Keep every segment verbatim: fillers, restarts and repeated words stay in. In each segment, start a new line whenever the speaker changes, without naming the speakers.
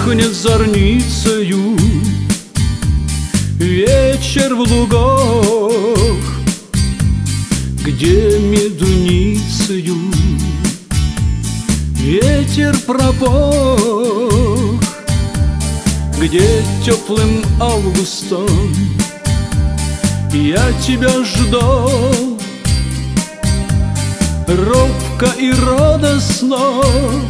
Пахнет зорницею вечер в лугах, где медуницею ветер пропах, где теплым августом я тебя ждал, робко и радостно,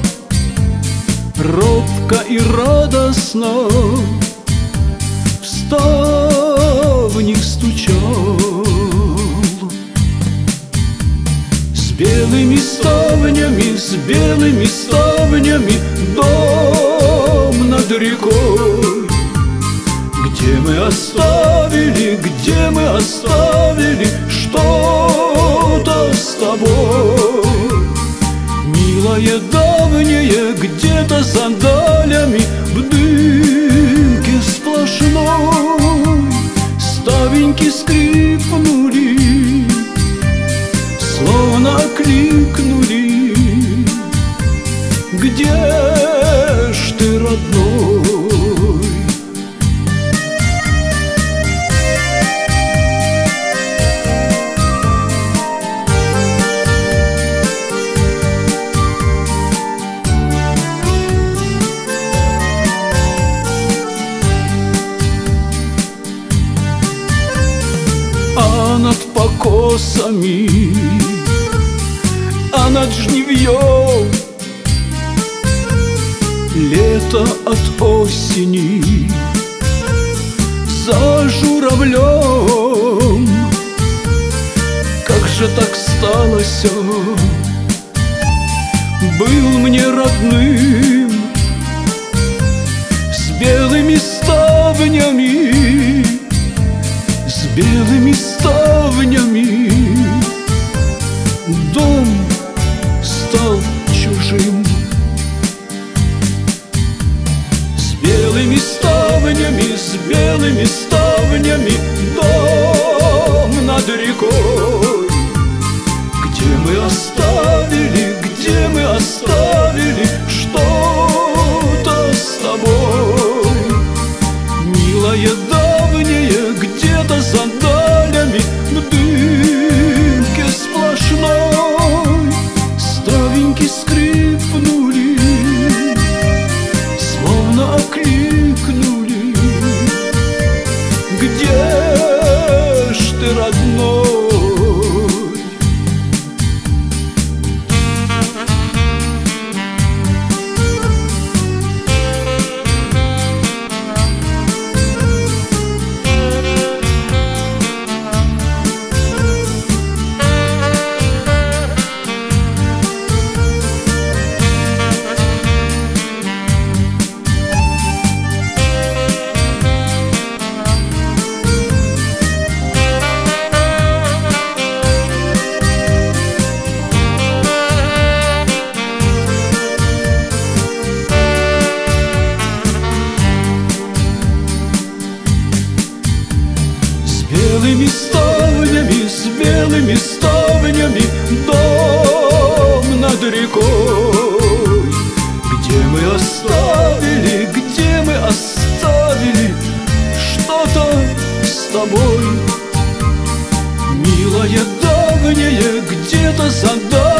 робко и радостно в ставни стучал. С белыми ставнями, с белыми ставнями дом над рекой, где мы оставили, где мы оставили что-то с тобой. Милое давнее, где-то за далями в дымке сплошной ставеньки скрипнули, словно окликнули: где ж ты, родной? А над покосами, а над жнивьем лето от осени за журавлем. Как же так сталось, был мне родным, с белыми ставнями, с белыми ставнями дом стал чужим. С белыми ставнями, с белыми ставнями дом над рекой, где мы оставили, где мы оставили что-то с тобой. Милое давнее, где-то за далями в дымке сплошной ставеньки скрипнули, словно окликнули: где ж ты, родной? С белыми ставнями, с белыми ставнями дом над рекой, где мы оставили, где мы оставили что-то с тобой. Милое давнее, где-то за даль